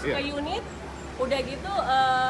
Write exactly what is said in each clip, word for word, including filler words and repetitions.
ke unit, udah gitu uh,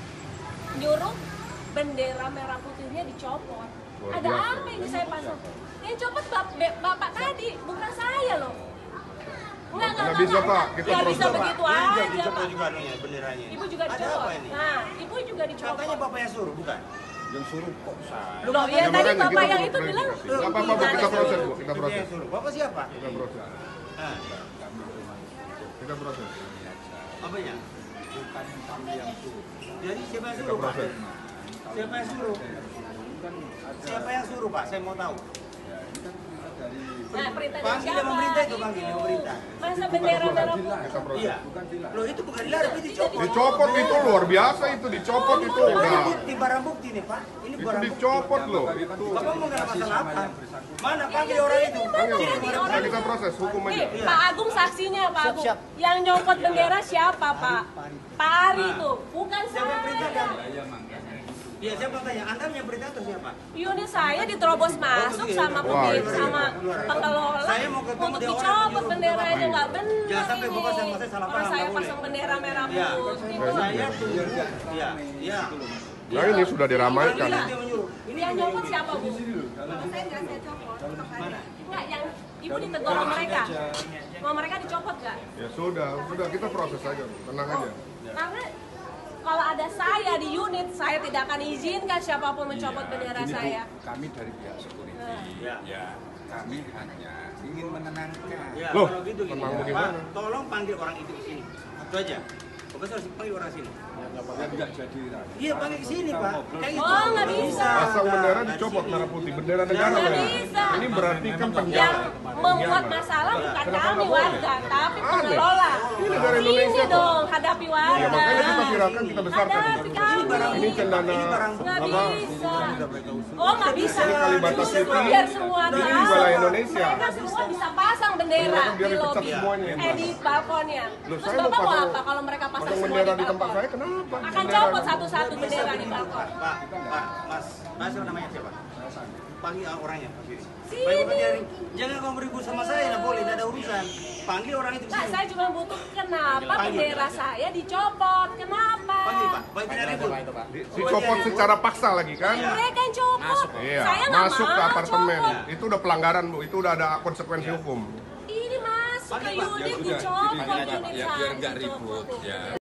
nyuruh bendera merah putihnya dicopot. Luar Ada biasa. apa ini saya pasang? Yang copot bap bapak tadi, bukan saya loh. Enggak, enggak, Nggak enggak, bisa, enggak, Pak. enggak. Kita Nggak proses, bisa Pak. begitu Ini juga aja, dicopot Pak. juga anunya, benderanya. Ibu juga Ada dicopot. apa ini? Nah, ibu juga dicopot. Katanya bapak yang suruh, bukan? Yang suruh kok saya. Loh, ya Ya, tadi makanya bapak kita yang perlu itu bilang. klarifikasi. Nggak apa-apa, Bu, kita proses, Bu. Kita Bapak proses. yang suruh. Bapak siapa? Kita proses. Ah, Kami cuma Kita proses. ini aja. apanya? Bukan kami yang suruh. Jadi siapa yang Kita suruh, Pak? proses. Siapa yang suruh? Kan ada. Siapa yang suruh, Pak? Saya mau tahu. Ya, ini kan perintah dari. Nah, perintah dari Panggil siapa? yang memerintah itu, panggil yang Ibu. memerintah. Masa bendera merah Bukan putih? Kita proses. Iya. Bukan dilarang. Loh, itu bukan dilarang, itu dicopot. Dicopot itu luar biasa itu, dicopot itu Ini udah. bukti, barang bukti nih, Pak. Ini Itu barang bukti. dicopot loh. Itu. Bapak mau nggak masalah apa? Mana panggil Iya, orang sini, itu? mana Ayo, ini orang nah, kita proses hukum Nih, aja. Pak Agung saksinya, Pak Agung. Siap, Yang nyopot bendera siapa, Pak? Pak Ari itu, bukan Siapa yang perintahkan? saya. Saya makanya. Iya, siapa tanya? Anda punya perintah atau siapa? Unit saya diterobos masuk sama Wah, pemilik itu. sama pengelola Saya mau ketemu untuk dia orang dicopot yang benderanya, nyuruh. nggak benar Jangan sampai ini. Bapak sama saya salah Orang paham, saya nggak pasang boleh. bendera merah Iya. putih. Saya tunggu. Iya, iya. Nah ini sudah diramaikan. Ini yang menyuruh. Ini Yang juga nyopot yang siapa, Bu? Kalau saya nggak saya copot, tetap aja. Enggak, yang Ibu ditegur sama mereka. Mau mereka dicopot nggak? Ya sudah, sudah kita proses aja, tenang aja. Karena kalau ada saya di unit, saya tidak akan izinkan siapapun mencopot bendera Gini, Bu, saya. kami dari pihak security, Ya. ya kami hanya ingin menenangkan. Ya, Loh, kalau gitu gini. tenang Pak, bagaimana? tolong panggil orang itu ke sini. Itu aja. Bapak harus panggil orang sini. Ya nggak jadi. Iya, panggil ke sini, Pak. Kayak gitu. Oh, nggak bisa. Pasang bendera dicopot merah putih, bendera negara. Nggak Pak. bisa. Ini berarti kan Yang penjara. membuat masalah bukan Kenapa kami nggak boleh? warga, tapi Aneh. pengelola. Ini negara Indonesia Sini kok. dong, hadapi Ya warga. makanya kita kirakan, kita besarkan. Hadapi kami. Ini cendana Ini barang Nggak apa? bisa. Oh, nggak bisa. Ini Kalibata City. Biar semua Ini tahu. wilayah Indonesia. Mereka semua bisa pasang bendera Mereka biar di dipecat lobi, semuanya. eh di balkonnya. Loh, Terus saya mau Bapak mau pasang- apa kalau mereka pasang Pasang semua bendera di di tempat balkon? saya, kenapa? Akan Bendera- copot satu-satu bendera di balkon. Pak, Pak, Pak, Mas, Mas namanya siapa? Panggil orangnya ke sini. Sini. Baik, Bapak jadi- jangan kamu ribut sama saya, nggak boleh, nggak ada urusan. Panggil orang itu ke Nah, sini. saya cuma butuh kenapa Panggil. bendera saya dicopot? Kenapa? Panggil, Pak. Baik, tidak ribut. Di- Dicopot secara paksa lagi kan? Iya. Mereka yang copot. Iya, Saya nggak masuk ke mau apartemen. copot. Itu udah pelanggaran, Bu. Itu udah ada konsekuensi hukum. Ini masuk ke Panggil, Pak. unit Ya sudah, dicopot gini aja, Pak. unit Ya, saya. biar nggak dicopot. ribut, ya.